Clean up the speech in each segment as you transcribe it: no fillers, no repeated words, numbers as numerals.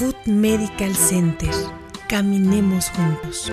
Food Medical Center. Caminemos juntos.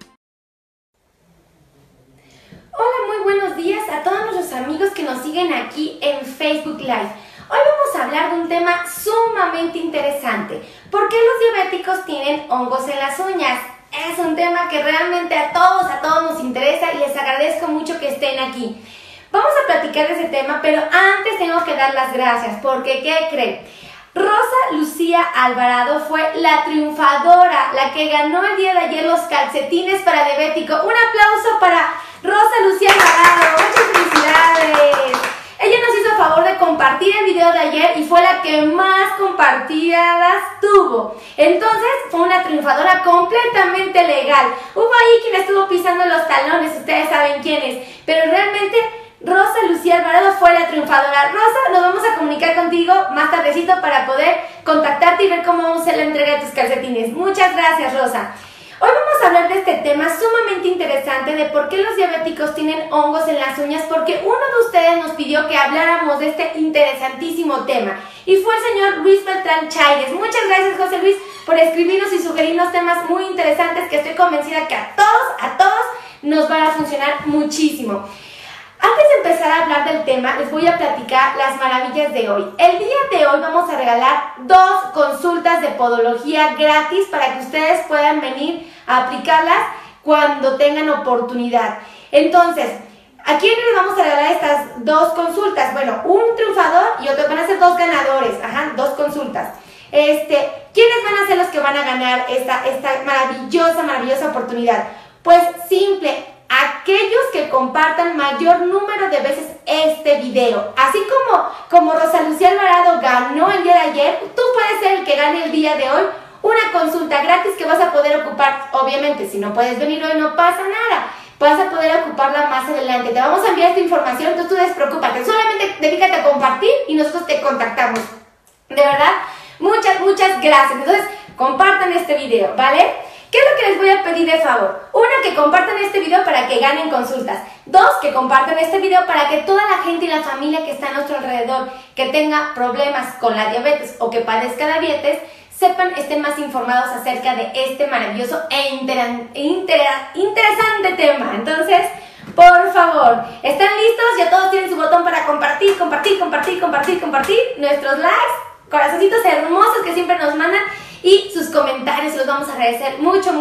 Hola, muy buenos días a todos nuestros amigos que nos siguen aquí en Facebook Live. Hoy vamos a hablar de un tema sumamente interesante. ¿Por qué los diabéticos tienen hongos en las uñas? Es un tema que realmente a todos nos interesa y les agradezco mucho que estén aquí. Vamos a platicar de ese tema, pero antes tengo que dar las gracias porque, ¿qué creen? Rosa Lucía Alvarado fue la triunfadora, la que ganó el día de ayer los calcetines para diabético. Un aplauso para Rosa Lucía Alvarado, muchas felicidades. Ella nos hizo favor de compartir el video de ayer y fue la que más compartidas tuvo. Entonces fue una triunfadora completamente legal. Hubo ahí quien estuvo pisando los talones, ustedes saben quién es, pero realmente Rosa Lucía Alvarado fue la triunfadora. Rosa, nos vamos a comunicar contigo más tardecito para poder contactarte y ver cómo vamos a hacer la entrega de tus calcetines. Muchas gracias, Rosa. Hoy vamos a hablar de este tema sumamente interesante de por qué los diabéticos tienen hongos en las uñas, porque uno de ustedes nos pidió que habláramos de este interesantísimo tema y fue el señor Luis Beltrán Chaires. Muchas gracias, José Luis, por escribirnos y sugerirnos temas muy interesantes que estoy convencida que a todos nos van a funcionar muchísimo. Antes de empezar a hablar del tema, les voy a platicar las maravillas de hoy. El día de hoy vamos a regalar 2 consultas de podología gratis para que ustedes puedan venir a aplicarlas cuando tengan oportunidad. Entonces, ¿a quiénes les vamos a regalar estas 2 consultas? Bueno, un triunfador y otro, van a ser 2 ganadores, 2 consultas. ¿Quiénes van a ser los que van a ganar esta maravillosa oportunidad? Pues simple, aquellos que compartan mayor número de veces este video. Así como Rosa Lucía Alvarado ganó el día de ayer, tú puedes ser el que gane el día de hoy una consulta gratis que vas a poder ocupar. Obviamente, si no puedes venir hoy, no pasa nada. Vas a poder ocuparla más adelante. Te vamos a enviar esta información, entonces tú despreocúpate. Solamente dedícate a compartir y nosotros te contactamos. De verdad, muchas gracias. Entonces, compartan este video, ¿vale? ¿Qué es lo que les voy a pedir de favor? 1, que compartan este video para que ganen consultas. 2, que compartan este video para que toda la gente y la familia que está a nuestro alrededor, que tenga problemas con la diabetes o que padezca diabetes, estén más informados acerca de este maravilloso e interesante tema. Entonces, por favor, ¿están listos? Ya todos tienen su botón para compartir nuestros likes, corazoncitos hermosos que siempre nos mandan y sus comentarios, los vamos a agradecer mucho.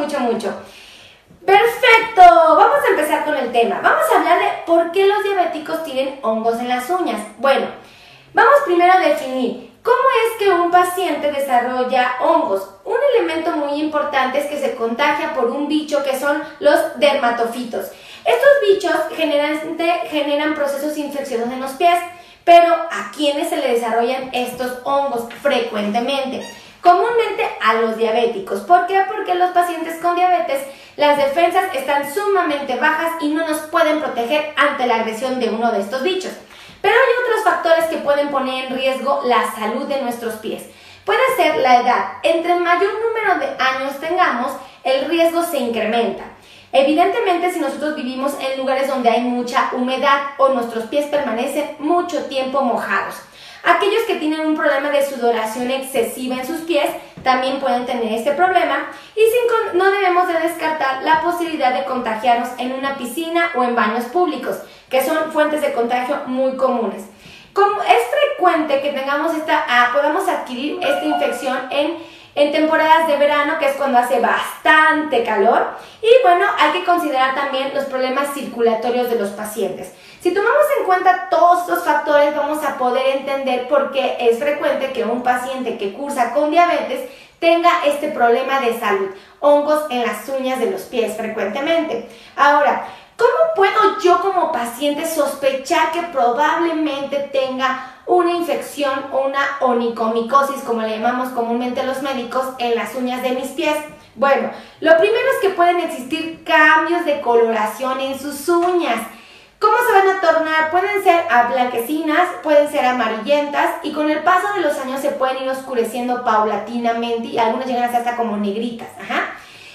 Perfecto, vamos a empezar con el tema. Vamos a hablar de por qué los diabéticos tienen hongos en las uñas. Bueno, vamos primero a definir cómo es que un paciente desarrolla hongos. Un elemento muy importante es que se contagia por un bicho que son los dermatofitos. Estos bichos generalmente generan procesos infecciosos en los pies, pero ¿a quiénes se le desarrollan estos hongos frecuentemente? Comúnmente a los diabéticos. ¿Por qué? Porque los pacientes con diabetes, las defensas están sumamente bajas y no nos pueden proteger ante la agresión de uno de estos bichos. Pero hay otros factores que pueden poner en riesgo la salud de nuestros pies. Puede ser la edad. Entre mayor número de años tengamos, el riesgo se incrementa. Evidentemente, si nosotros vivimos en lugares donde hay mucha humedad o nuestros pies permanecen mucho tiempo mojados. Aquellos que tienen un problema de sudoración excesiva en sus pies también pueden tener este problema y no debemos de descartar la posibilidad de contagiarnos en una piscina o en baños públicos, que son fuentes de contagio muy comunes. Como es frecuente que podamos adquirir esta infección en temporadas de verano, que es cuando hace bastante calor, y bueno, hay que considerar también los problemas circulatorios de los pacientes. Si tomamos en cuenta todos estos factores, vamos a poder entender por qué es frecuente que un paciente que cursa con diabetes tenga este problema de salud, hongos en las uñas de los pies frecuentemente. Ahora, ¿cómo puedo yo como paciente sospechar que probablemente tenga una infección o una onicomicosis, como le llamamos comúnmente los médicos, en las uñas de mis pies? Bueno, lo primero es que pueden existir cambios de coloración en sus uñas. ¿Cómo se van a tornar? Pueden ser blanquecinas, pueden ser amarillentas y con el paso de los años se pueden ir oscureciendo paulatinamente y algunas llegan a ser hasta como negritas. Eso es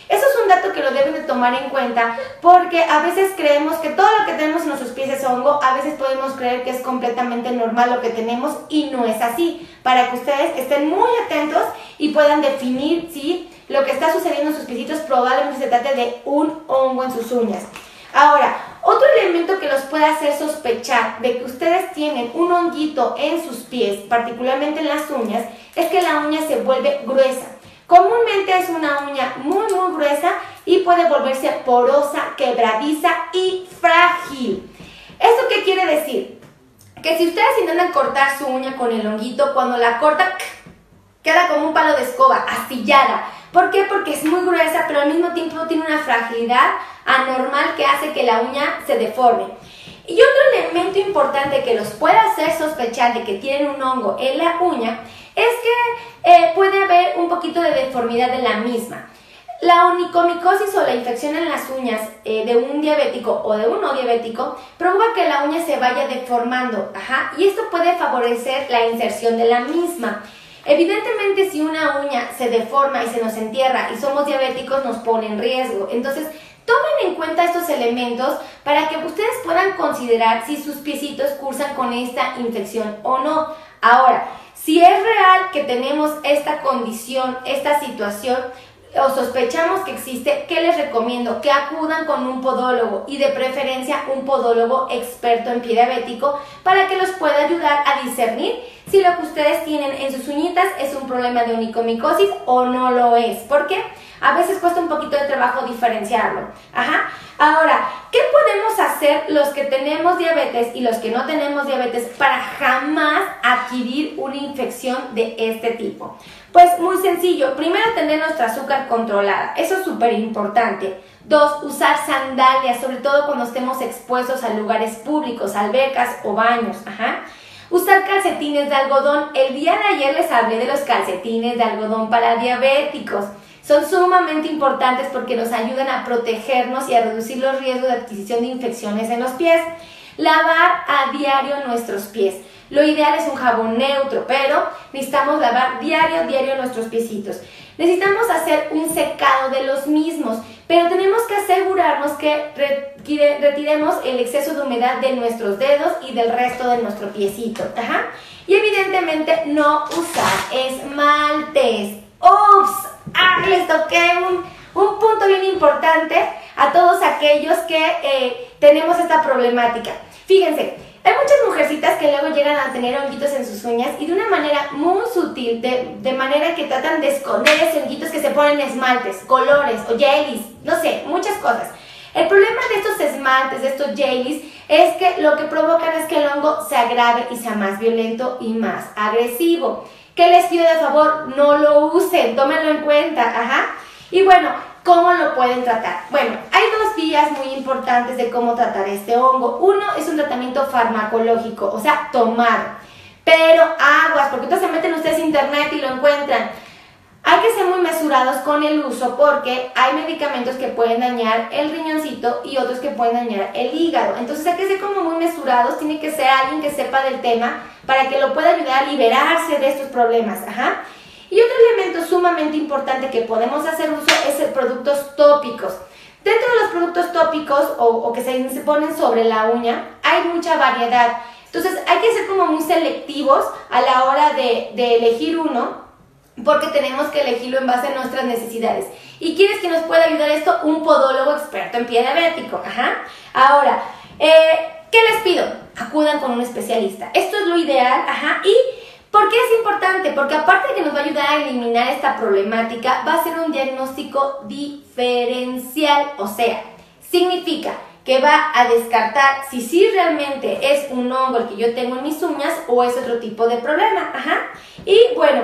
un dato que lo deben de tomar en cuenta porque a veces creemos que todo lo que tenemos en nuestros pies es hongo, a veces podemos creer que es completamente normal lo que tenemos y no es así. Para que ustedes estén muy atentos y puedan definir si lo que está sucediendo en sus piecitos probablemente se trate de un hongo en sus uñas. Ahora, otro elemento que los puede hacer sospechar de que ustedes tienen un honguito en sus pies, particularmente en las uñas, es que la uña se vuelve gruesa. Comúnmente es una uña muy gruesa y puede volverse porosa, quebradiza y frágil. ¿Esto qué quiere decir? Que si ustedes intentan cortar su uña con el honguito, cuando la cortan, queda como un palo de escoba, astillada. ¿Por qué? Porque es muy gruesa, pero al mismo tiempo tiene una fragilidad anormal que hace que la uña se deforme. Y otro elemento importante que los puede hacer sospechar de que tienen un hongo en la uña es que puede haber un poquito de deformidad en la misma. La onicomicosis o la infección en las uñas de un diabético o de un no diabético provoca que la uña se vaya deformando, y esto puede favorecer la inserción de la misma. Evidentemente, si una uña se deforma y se nos entierra y somos diabéticos, nos pone en riesgo. Entonces, tomen en cuenta estos elementos para que ustedes puedan considerar si sus piecitos cursan con esta infección o no. Ahora, si es real que tenemos esta condición, esta situación, o sospechamos que existe, ¿qué les recomiendo? Que acudan con un podólogo y de preferencia un podólogo experto en pie diabético para que los pueda ayudar a discernir si lo que ustedes tienen en sus uñitas es un problema de onicomicosis o no lo es. ¿Por qué? A veces cuesta un poquito de trabajo diferenciarlo. Ahora, ¿qué podemos hacer los que tenemos diabetes y los que no tenemos diabetes para jamás adquirir una infección de este tipo? Pues muy sencillo. Primero, tener nuestra azúcar controlada. Eso es súper importante. 2, usar sandalias, sobre todo cuando estemos expuestos a lugares públicos, albercas o baños. Usar calcetines de algodón. El día de ayer les hablé de los calcetines de algodón para diabéticos. Son sumamente importantes porque nos ayudan a protegernos y a reducir los riesgos de adquisición de infecciones en los pies. Lavar a diario nuestros pies. Lo ideal es un jabón neutro, pero necesitamos lavar diario nuestros piecitos. Necesitamos hacer un secado de los mismos, pero tenemos que asegurarnos que retiremos el exceso de humedad de nuestros dedos y del resto de nuestro piecito. Y evidentemente no usar esmaltes. ¡Ups! Les toqué un punto bien importante a todos aquellos que tenemos esta problemática. Fíjense, hay muchas mujercitas que luego llegan a tener honguitos en sus uñas y de una manera muy sutil, de manera que tratan de esconder esos honguitos que se ponen esmaltes, colores o jellies, no sé, muchas cosas. El problema de estos esmaltes, de estos jellies, es que lo que provocan es que el hongo se agrave y sea más violento y más agresivo. ¿Qué les pido de favor? No lo usen, tómenlo en cuenta, Y bueno, ¿cómo lo pueden tratar? Bueno, hay 2 vías muy importantes de cómo tratar este hongo. Uno es un tratamiento farmacológico, o sea, tomar. Pero aguas, porque entonces se meten ustedes a internet y lo encuentran. Hay que ser muy mesurados con el uso porque hay medicamentos que pueden dañar el riñoncito y otros que pueden dañar el hígado. Entonces hay que ser como muy mesurados, tiene que ser alguien que sepa del tema para que lo pueda ayudar a liberarse de estos problemas. Y otro elemento sumamente importante que podemos hacer uso es de productos tópicos. Dentro de los productos tópicos o que se ponen sobre la uña hay mucha variedad. Entonces hay que ser como muy selectivos a la hora de elegir uno, porque tenemos que elegirlo en base a nuestras necesidades. ¿Y quién es que nos puede ayudar esto? Un podólogo experto en pie diabético. Ahora, ¿qué les pido? Acudan con un especialista. Esto es lo ideal. ¿Y por qué es importante? Porque aparte de que nos va a ayudar a eliminar esta problemática, va a ser un diagnóstico diferencial. O sea, significa que va a descartar si sí realmente es un hongo el que yo tengo en mis uñas o es otro tipo de problema. Y bueno,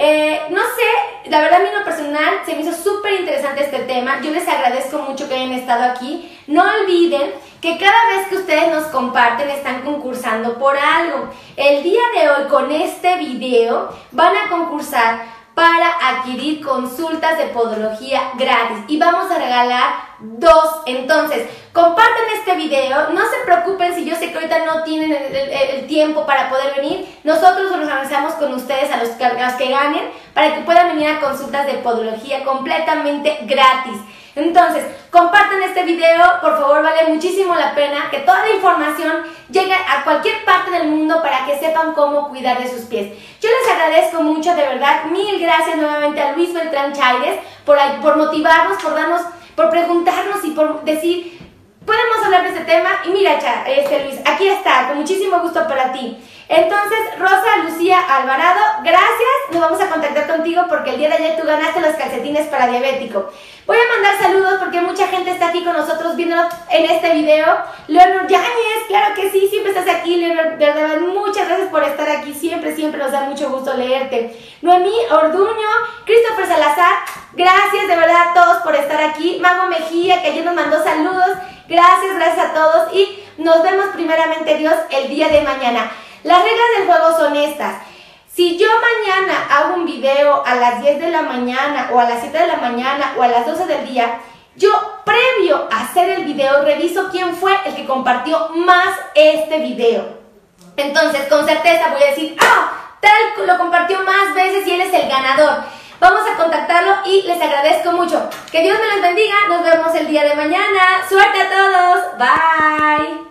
no sé, la verdad a mí en lo personal se me hizo súper interesante este tema. Yo les agradezco mucho que hayan estado aquí. No olviden que cada vez que ustedes nos comparten están concursando por algo. El día de hoy con este video van a concursar para adquirir consultas de podología gratis y vamos a regalar 2. Entonces, compartan este video, no se preocupen si yo sé que ahorita no tienen el tiempo para poder venir. Nosotros nos organizamos con ustedes a los que ganen para que puedan venir a consultas de podología completamente gratis. Entonces, compartan este video, por favor, vale muchísimo la pena que toda la información llegue a cualquier parte del mundo para que sepan cómo cuidar de sus pies. Yo les agradezco mucho, de verdad, mil gracias nuevamente a Luis Beltrán Chaires por motivarnos, por preguntarnos y por decir, podemos hablar de este tema. Y mira, Luis, aquí está, con muchísimo gusto para ti. Entonces, Rosa Lucía Alvarado, gracias, nos vamos a contactar contigo porque el día de ayer tú ganaste los calcetines para diabético. Voy a mandar saludos porque mucha gente está aquí con nosotros viéndonos en este video. Leonor Yáñez, claro que sí, siempre estás aquí, Leonor, de verdad, muchas gracias por estar aquí, siempre nos da mucho gusto leerte. Noemí Orduño, Christopher Salazar, gracias de verdad a todos por estar aquí. Mago Mejía, que ayer nos mandó saludos, gracias a todos y nos vemos primeramente Dios el día de mañana. Las reglas del juego son estas. Si yo mañana hago un video a las 10 de la mañana o a las 7 de la mañana o a las 12 del día, yo previo a hacer el video reviso quién fue el que compartió más este video. Entonces, con certeza voy a decir, tal lo compartió más veces y él es el ganador. Vamos a contactarlo y les agradezco mucho. Que Dios me los bendiga. Nos vemos el día de mañana. Suerte a todos. Bye.